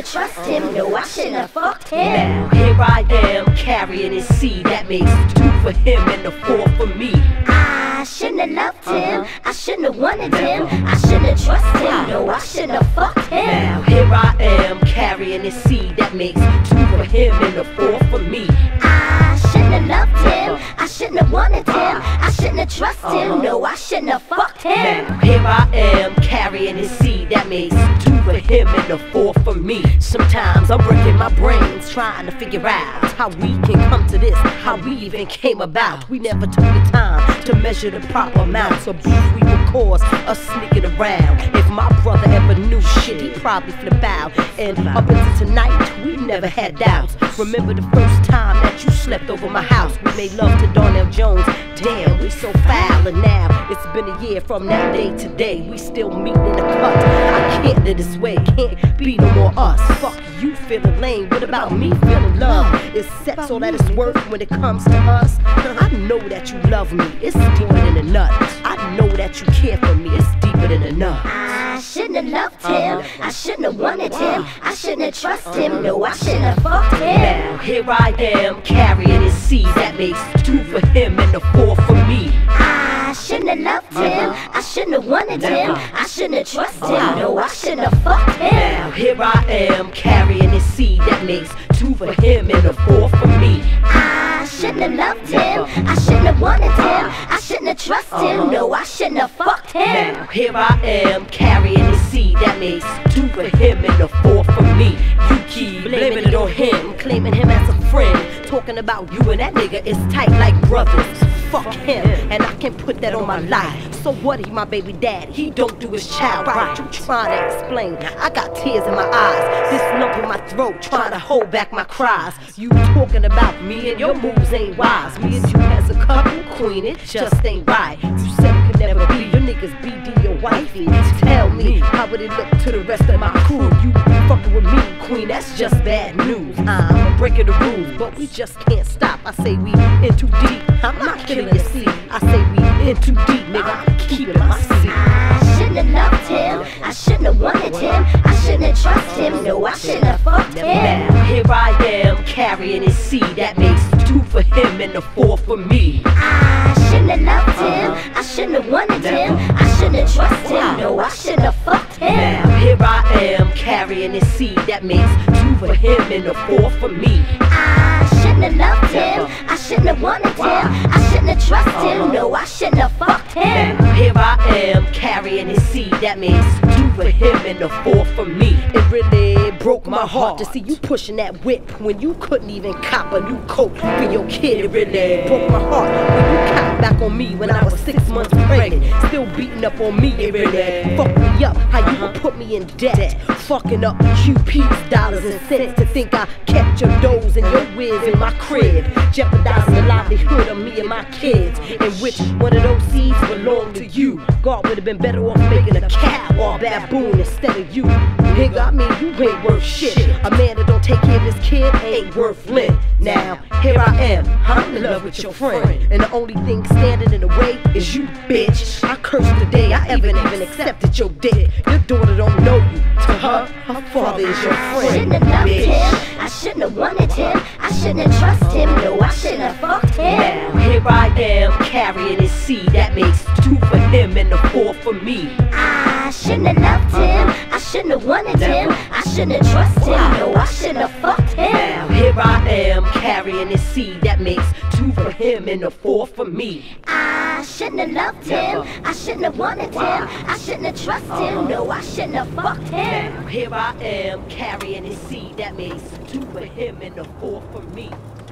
trust him. No, I shouldn't have fucked him. Now here I am carrying his seed. That makes 2 for him and the 4 for me. I shouldn't have loved him. I shouldn't have wanted him. I shouldn't have trusted him. No, I shouldn't have fucked him. Now here I am carrying his seed. That makes 2 for him and the 4 for me. I shouldn't have loved him. I shouldn't have wanted him. I shouldn't have trusted him. No, I shouldn't have fucked him. Now here I am carrying his seed. That makes 2 for him and the 4 for me. Sometimes I'm breaking my brains trying to figure out how we can come to this, how we even came about. We never took the time to measure the proper amounts of beef we would cause us sneaking around. If my brother ever knew shit, he'd probably flip out. And up until tonight, we never had doubts. Remember the first time that you slept over my house? We made love to Darnell Jones. Damn, we so foul. And now it's been a year from that day to day. We still meeting in the cut. I can't live this way, can't be no more us. Fuck you feeling lame, what about me feeling love? Is sex all that it's worth when it comes to us? I know that you love me, it's deeper than a nut. I know that you care for me, it's deeper than a nut. I shouldn't have loved him. I shouldn't have wanted him. I shouldn't have trusted him. No, I shouldn't have fucked him. Now here I am carrying his seed. That makes 2 for him and the 4 for me. I shouldn't have loved him. I shouldn't have wanted him. I shouldn't have trusted him. No, I shouldn't have fucked him. Now here I am carrying his seed. That makes 2 for him and the 4 for me. I shouldn't have loved him. I shouldn't have wanted him. I shouldn't have trusted him. No, I shouldn't have fucked him. Now here I am carrying his seed. That makes 2 for him and the 4 for me. You keep blaming it on him, claiming him as a friend, talking about you and that nigga is tight like brothers. Fuck him, and I can put that on my life. So what, he my baby daddy, he don't do his child right. You trying to explain, I got tears in my eyes, this lump in my throat trying to hold back my cries. You talking about me and your moves ain't wise. Me and you as a couple, queen, it just ain't right. You said it could never be, your niggas BD your wifey. Tell me, how would it look to the rest of my crew? You fucking with me, queen, that's just bad news. I'm breaking the rules, but we just can't stop. I say we in too deep, I'm not killing your seed. I say we in too deep, nigga, I'm keeping my seed. I shouldn't have loved him. I shouldn't have wanted him. I shouldn't have trusted him. No, I shouldn't have fucked him. Now here I am carrying his seed. That makes 2 for him and the 4 for me. I shouldn't have loved him. I shouldn't have wanted him. I shouldn't have trusted him. No, I shouldn't have fucked him. Now here I am carrying his seed. That makes 2 for him and the 4 for me. I shouldn't have loved him. I shouldn't have wanted him. I shouldn't have trusted him. No, I shouldn't have fucked him. Now here I am carrying his seed. That makes 2 for him and the 4 for me. It really broke my heart to see you pushing that whip when you couldn't even cop a new coat for your kid. It really broke my heart when you copped back on me when I was 6 months pregnant, still beating up on me. It really fucked me up how you would put me in debt, fucking up QP's dollars and cents to think I kept your doughs and your whiz in my crib, jeopardizing the livelihood of me and my kids. And which one of those seeds belonged to you? God would have been better off making a cow or a baboon instead of you. Nigga, I mean, you ain't worth shit. A man that don't take care of his kid ain't worth lint. Now, here I am, I'm in love with your friend, and the only thing standing in the way is you, bitch. I curse the day I ever even accepted your dick. Your daughter don't know you. To her, her father is your I friend, shouldn't have loved bitch. him. I shouldn't have wanted him. I shouldn't have trusted him. No, I shouldn't have fucked him. Now, here I am carrying his seed. That makes 2 for him and the 4 for me. I shouldn't have loved him. I shouldn't have wanted him. I shouldn't have trusted him. No, I shouldn't have fucked him. Now, here I am carrying his seed. That makes 2 for him and the 4 for me. I shouldn't have loved him. I shouldn't have wanted him. I shouldn't have trusted him. No, I shouldn't have fucked him. Now, here I am carrying his seed. That makes 2 for him and the 4 for me.